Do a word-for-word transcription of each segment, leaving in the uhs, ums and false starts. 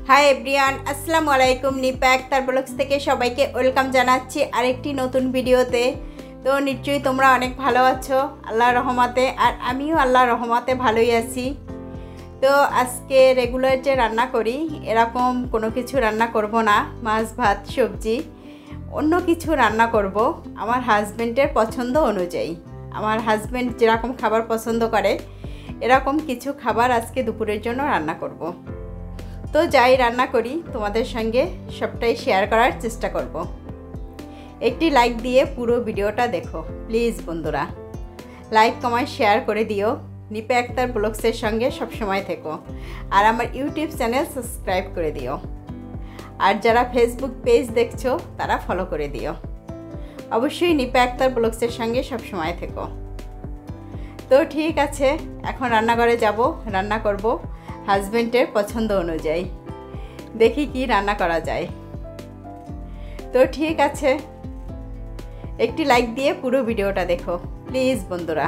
Hi everyone, আসসালামু আলাইকুম। Nipa Akter blogs থেকে সবাইকে ওয়েলকাম জানাচ্ছি আরেকটি নতুন ভিডিওতে। তো নিশ্চয়ই তোমরা অনেক ভালো আছো আল্লাহর রহমতে, আর আমিও আল্লাহর রহমতে ভালোই আছি। তো আজকে রেগুলার যে রান্না করি এরকম কোনো কিছু রান্না করব না, মাছ ভাত সবজি অন্য কিছু রান্না করব আমার হাজব্যান্ডের পছন্দ অনুযায়ী। আমার হাজব্যান্ড যেরকম খাবার পছন্দ করে এরকম কিছু খাবার আজকে দুপুরের জন্য রান্না করব। তো যাই রান্না করি তোমাদের সঙ্গে সবটাই শেয়ার করার চেষ্টা করব। একটি লাইক দিয়ে পুরো ভিডিওটা দেখো প্লিজ বন্ধুরা, লাইক কমেন্ট শেয়ার করে দিও। নিপা আক্তার ব্লগসের সঙ্গে সবসময় থেকো, আর আমার ইউটিউব চ্যানেল সাবস্ক্রাইব করে দিও, আর যারা ফেসবুক পেজ দেখছো তারা ফলো করে দিও। অবশ্যই নিপা আক্তার ব্লগসের সঙ্গে সবসময় থেকো। তো ঠিক আছে, এখন রান্নাঘরে যাব, রান্না করব হাজব্যান্ডের পছন্দ অনুযায়ী। দেখি কি রান্না করা যায়। তো ঠিক আছে, একটি লাইক দিয়ে পুরো ভিডিওটা দেখো প্লিজ বন্ধুরা।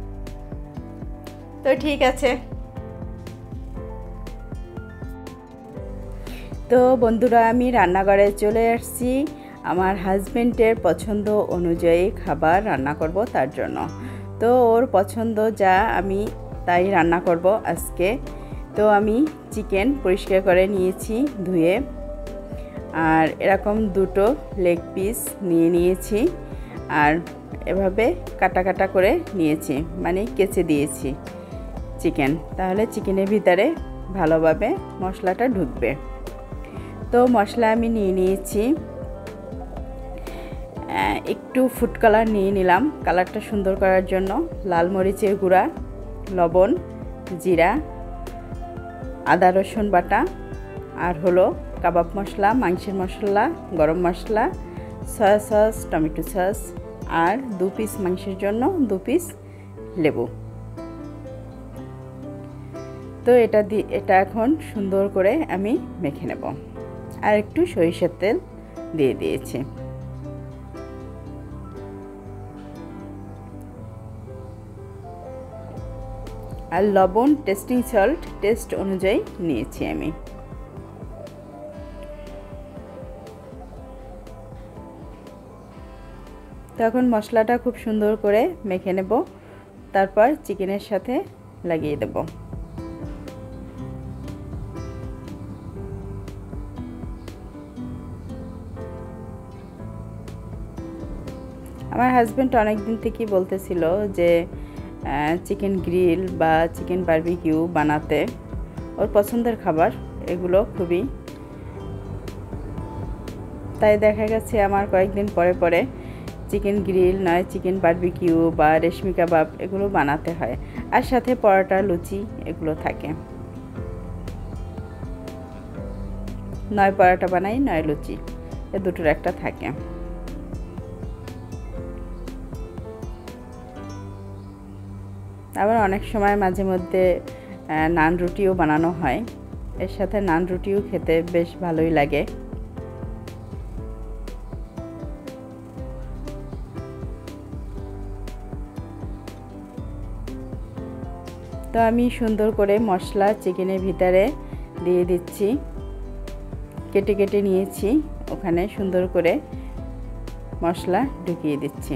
তো ঠিক আছে, তো বন্ধুরা আমি রান্নাঘরে চলে আসছি আমার হাজব্যান্ডের পছন্দ অনুযায়ী খাবার রান্না করব তার জন্য। তো ওর পছন্দ যা আমি তাই রান্না করব আজকে। তো আমি চিকেন পরিষ্কার করে নিয়েছি ধুয়ে, আর এরকম দুটো লেগ পিস নিয়ে নিয়েছি, আর এভাবে কাটা কাটা করে নিয়েছি, মানে কেচে দিয়েছি চিকেন, তাহলে চিকেনের ভিতরে ভালোভাবে মশলাটা ঢুকবে। তো মশলা আমি নিয়ে নিয়েছি, একটু ফুড কালার নিয়ে নিলাম কালারটা সুন্দর করার জন্য, লাল মরিচের গুঁড়া, লবণ, জিরা, আদা রসুন বাটা, আর হলো কাবাব মশলা, মাংসের মশলা, গরম মশলা, সয়া সস, টমেটো সস, আর দু পিস মাংসের জন্য দু পিস লেবু। তো এটা দিয়ে এটা এখন সুন্দর করে আমি মেখে নেব, আর একটু সরিষার তেল দিয়ে দিয়েছি। আর লবণ টেস্টিং সল্ট টেস্ট অনুযায়ী নিয়েছি আমি। তো এখন মশলাটা খুব সুন্দর করে মেখে নেব, তারপর চিকেনের সাথে লাগিয়ে দেব। আমার হাজব্যান্ড অনেক দিন থেকেই বলতেছিল যে চিকেন গ্রিল বা চিকেন বারবিকিউ বানাতে, ওর পছন্দের খাবার এগুলো খুবই। তাই দেখা গেছে আমার কয়েকদিন পরে পরে চিকেন গ্রিল নয় চিকেন বারবিকিউ বা রেশমি কাবাব এগুলো বানাতে হয়, আর সাথে পরোটা লুচি এগুলো থাকে। নয় পরোটা বানাই নয় লুচি, এ দুটোর একটা থাকে। আবার অনেক সময় মাঝে মধ্যে নান রুটিও বানানো হয়, এর সাথে নান রুটিও খেতে বেশ ভালোই লাগে। তো আমি সুন্দর করে মশলা চিকেনের ভিতরে দিয়ে দিচ্ছি, কেটে কেটে নিয়েছি, ওখানে সুন্দর করে মশলা ঢুকিয়ে দিচ্ছি।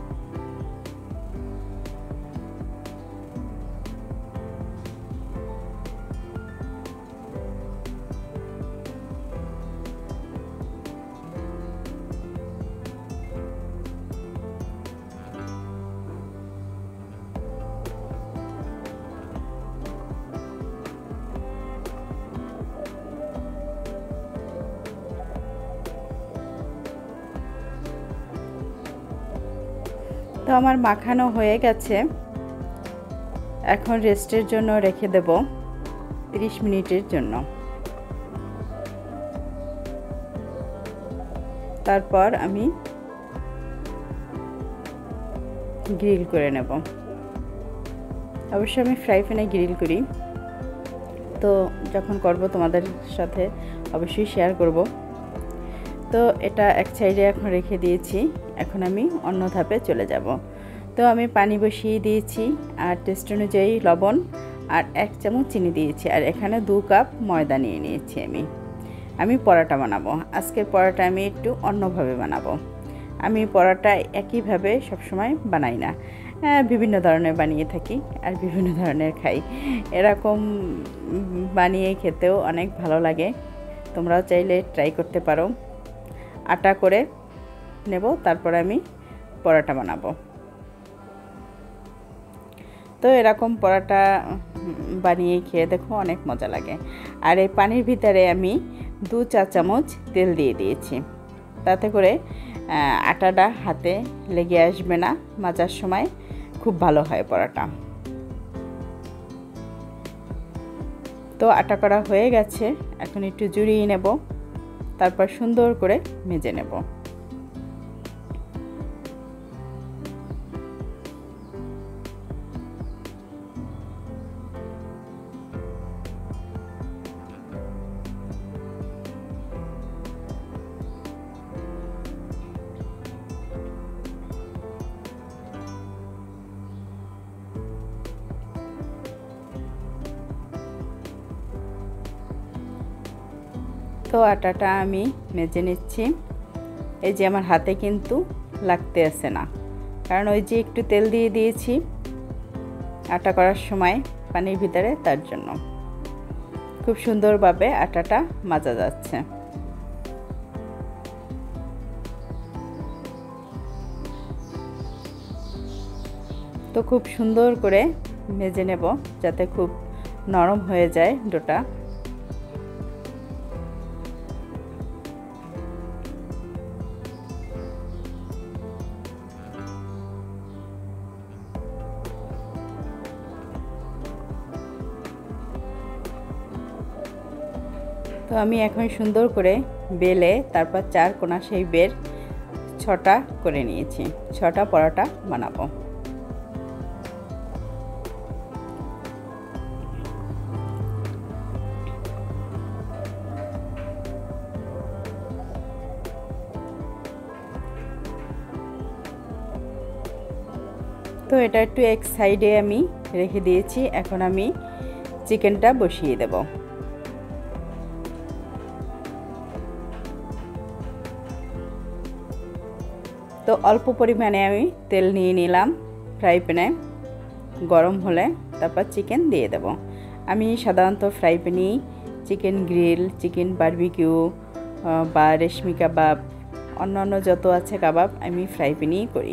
তো আমার মাখানো হয়ে গেছে, এখন রেস্টের জন্য রেখে দেব তিরিশ মিনিটের জন্য। তারপর আমি গ্রিল করে নেব। অবশ্যই আমি ফ্রাই প্যানে গ্রিল করি, তো যখন করব তোমাদের সাথে অবশ্যই শেয়ার করব। তো এটা এক সাইডে এখন রেখে দিয়েছি, এখন আমি অন্য ধাপে চলে যাব। তো আমি পানি বসিয়ে দিয়েছি, আর টেস্ট অনুযায়ী লবণ আর এক চামচ চিনি দিয়েছি। আর এখানে দু কাপ ময়দা নিয়ে নিয়েছি আমি আমি পরোটা বানাবো। আজকের পরোটা আমি একটু অন্যভাবে বানাবো। আমি পরোটা একইভাবে সবসময় বানাই না, বিভিন্ন ধরনের বানিয়ে থাকি আর বিভিন্ন ধরনের খাই। এরকম বানিয়ে খেতেও অনেক ভালো লাগে। তোমরাও চাইলে ট্রাই করতে পারো। আটা করে নেব, তারপর আমি পরোটা বানাবো। তো এরকম পরোটা বানিয়ে খেয়ে দেখো, অনেক মজা লাগে। আর এই পানির ভিতরে আমি দু চা চামচ তেল দিয়ে দিয়েছি, তাতে করে আটাটা হাতে লেগে আসবে না, মাজার সময় খুব ভালো হয় পরোটা। তো আটা করা হয়ে গেছে, এখন একটু জুড়িয়ে নেব, তারপর সুন্দর করে মেজে নেব। তো আটাটা আমি মেজে নিচ্ছি। এই যে আমার হাতে কিন্তু লাগতে আসে না, কারণ ওই যে একটু তেল দিয়ে দিয়েছি আটা করার সময় পানির ভিতরে, তার জন্য খুব সুন্দরভাবে আটাটা মাজা যাচ্ছে। তো খুব সুন্দর করে মেজে নেব, যাতে খুব নরম হয়ে যায় ডোটা। তো আমি এখন সুন্দর করে বেলে তারপর চার কোনা সেই বের ছটা করে নিয়েছি। ছটা পরোটা বানাবো। তো এটা একটু এক সাইডে আমি রেখে দিয়েছি। এখন আমি চিকেনটা বসিয়ে দেব। তো অল্প পরিমাণে আমি তেল নিয়ে নিলাম ফ্রাই প্যানে, গরম হলে তারপর চিকেন দিয়ে দেব। আমি সাধারণত ফ্রাই প্যানেই চিকেন গ্রিল, চিকেন বারবিকিউ বা রেশমি কাবাব, অন্যান্য যত আছে কাবাব আমি ফ্রাই প্যানেই করি।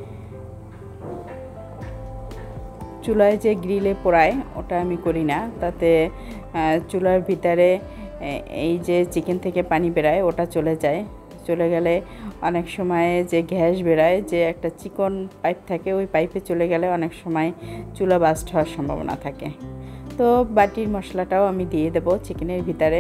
চুলায় যে গ্রিলে পোড়ায় ওটা আমি করি না, তাতে চুলার ভিতরে এই যে চিকেন থেকে পানি বেরায় ওটা চলে যায়। চলে গেলে অনেক সময় যে গ্যাস বেরায়, যে একটা চিকন পাইপ থাকে, ওই পাইপে চলে গেলে অনেক সময় চুলা বাস্ট হওয়ার সম্ভাবনা থাকে। তো বাটির মশলাটাও আমি দিয়ে দেব চিকেনের ভিতরে।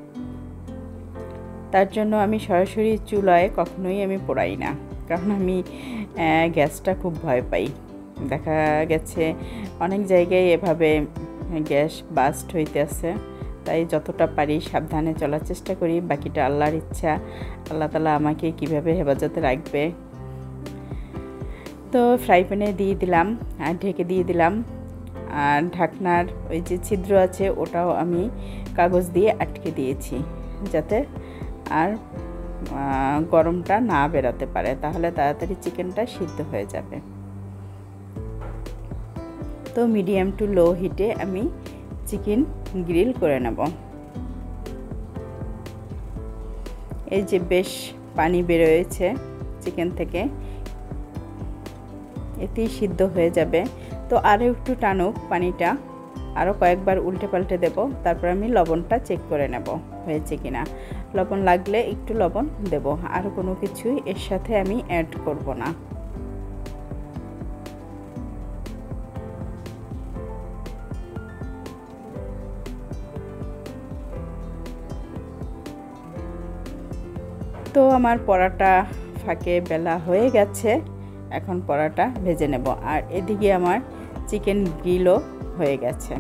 তার জন্য আমি সরাসরি চুলায় কখনোই আমি পোড়াই না, কারণ আমি গ্যাসটা খুব ভয় পাই। দেখা গেছে অনেক জায়গায় এভাবে গ্যাস বাস্ট হইতে আছে, তাই যতটা পারি সাবধানে চলার চেষ্টা করি। বাকিটা আল্লাহর ইচ্ছা, আল্লাহ তাআলা আমাকে কিভাবে হেফাজতে রাখবে। তো ফ্রাই প্যানে দিয়ে দিলাম আর ঢেকে দিয়ে দিলাম। আর ঢাকনার ওই যে ছিদ্র আছে ওটাও আমি কাগজ দিয়ে আটকে দিয়েছি, যাতে আর গরমটা না বেরোতে পারে, তাহলে তাড়াতাড়ি চিকেনটা সিদ্ধ হয়ে যাবে। তো মিডিয়াম টু লো হিটে আমি চিকেন গ্রিল করে নেব। এই যে বেশ পানি বেরোয়েছে চিকেন থেকে, এতেই সিদ্ধ হয়ে যাবে। তো আরও একটু টানুক পানিটা, আরও কয়েকবার উল্টে পাল্টে দেব। তারপর আমি লবণটা চেক করে নেব হয়েছে কিনা। লবণ লাগলে একটু লবণ দেব, আর কোনো কিছুই এর সাথে আমি অ্যাড করব না। তো আমার পরোটা ফাঁকে বেলা হয়ে গেছে, এখন পরোটা ভেজে নেব। আর এদিকে আমার চিকেন গ্রিলও হয়ে গেছে।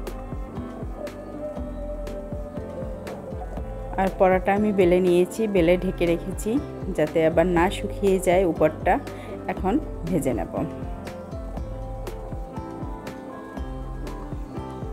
আর পরোটা আমি বেলে নিয়েছি, বেলে ঢেকে রেখেছি যাতে আবার না শুকিয়ে যায় উপরটা। এখন ভেজে নেব।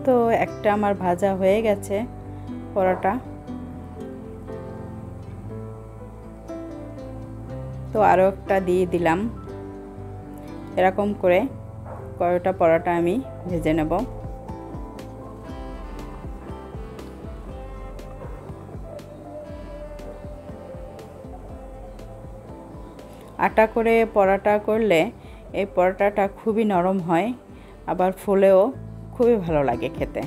তো একটা আমার ভাজা হয়ে গেছে পরোটা। তো আরও একটা দিয়ে দিলাম। এরকম করে কয়টা পরোটা আমি ভেজে নেব। আটা করে পরোটা করলে এই পরোটাটা খুবই নরম হয়, আবার ফুলেও খুবই ভালো লাগে খেতে।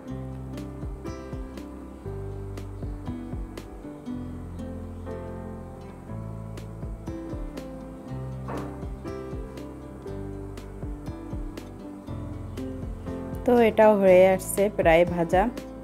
তো এটাও হয়ে আসছে প্রায় ভাজা।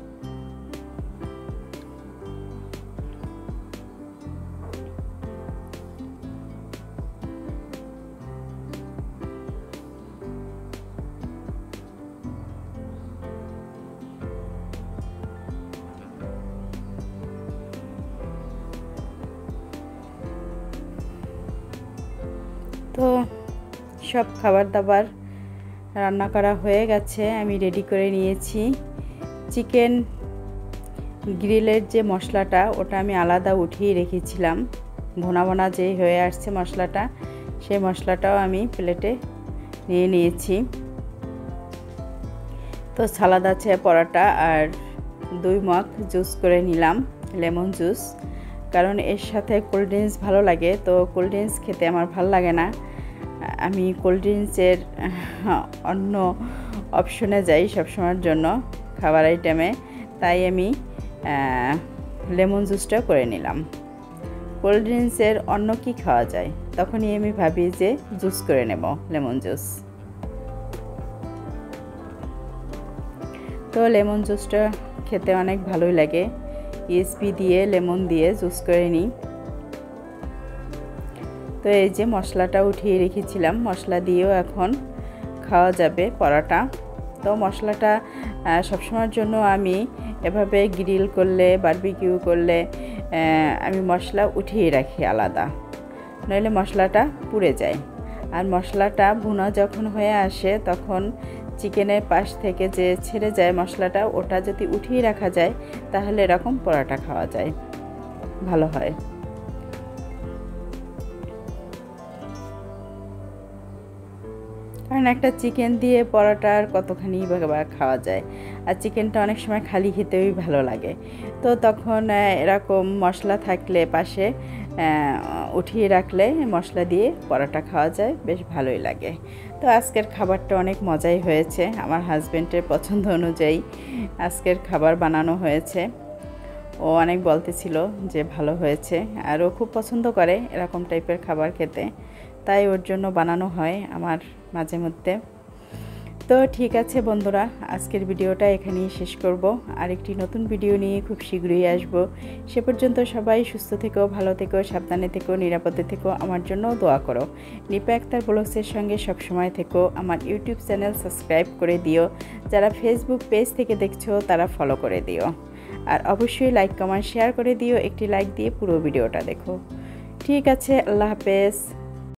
তো সব খাবার দাবার রান্না করা হয়ে গেছে, আমি রেডি করে নিয়েছি। চিকেন গ্রিলের যে মশলাটা ওটা আমি আলাদা উঠিয়ে রেখেছিলাম। ভোনা ভোনা যে হয়ে আসছে মশলাটা, সেই মশলাটাও আমি প্লেটে নিয়ে নিয়েছি। তো সালাদ আছে, পরোটা আর দুই মগ জুস করে নিলাম, লেমন জুস। কারণ এর সাথে কোল্ড ড্রিঙ্কস ভালো লাগে, তো কোল্ড ড্রিঙ্কস খেতে আমার ভালো লাগে না। আমি কোল্ড ড্রিঙ্কসের অন্য অপশনে যাই সবসময়ের জন্য খাবার আইটেমে, তাই আমি লেমন জুসটা করে নিলাম। কোল্ড ড্রিঙ্কসের অন্য কি খাওয়া যায়, তখনই আমি ভাবি যে জুস করে নেব, লেমন জুস। তো লেমন জুসটা খেতে অনেক ভালোই লাগে। ইএসপি দিয়ে লেমন দিয়ে জুস করে নিই। তো এই যে মশলাটা উঠিয়ে রেখেছিলাম, মশলা দিয়েও এখন খাওয়া যাবে পরোটা। তো মশলাটা সবসময়ের জন্য আমি এভাবে গ্রিল করলে, বারবিকিউ করলে আমি মশলা উঠিয়ে রাখি আলাদা, নইলে মশলাটা পুড়ে যায়। আর মশলাটা ভুনা যখন হয়ে আসে তখন চিকেনের পাশ থেকে যে ছেড়ে যায় মশলাটা, ওটা যদি উঠিয়ে রাখা যায় তাহলে এরকম পরোটা খাওয়া যায়, ভালো হয়। কারণ একটা চিকেন দিয়ে পরোটার কতখানি বা খাওয়া যায়, আর চিকেনটা অনেক সময় খালি খেতেই ভালো লাগে। তো তখন এরকম মশলা থাকলে পাশে উঠিয়ে রাখলে মশলা দিয়ে পরোটা খাওয়া যায়, বেশ ভালোই লাগে। তো আজকের খাবারটা অনেক মজাই হয়েছে, আমার হাজব্যান্ডের পছন্দ অনুযায়ী আজকের খাবার বানানো হয়েছে। ও অনেক বলতেছিল যে ভালো হয়েছে, আর ও খুব পছন্দ করে এরকম টাইপের খাবার খেতে, তাই ওর জন্য বানানো হয় আমার মাঝে মধ্যে। তো ঠিক আছে বন্ধুরা, আজকের ভিডিওটা এখানেই শেষ করব। আরেকটি নতুন ভিডিও নিয়ে খুব শীঘ্রই আসব। সে পর্যন্ত সবাই সুস্থ থেকো, ভালো থেকো, সাবধানে থেকো, নিরাপদে থেকো। আমার জন্য দোয়া করো। নিপা আক্তার ব্লগসের সঙ্গে সবসময় থেকো। আমার ইউটিউব চ্যানেল সাবস্ক্রাইব করে দিও। যারা ফেসবুক পেজ থেকে দেখছো তারা ফলো করে দিও। আর অবশ্যই লাইক কমেন্ট শেয়ার করে দিও। একটি লাইক দিয়ে পুরো ভিডিওটা দেখো। ঠিক আছে, আল্লাহ হাফেজ।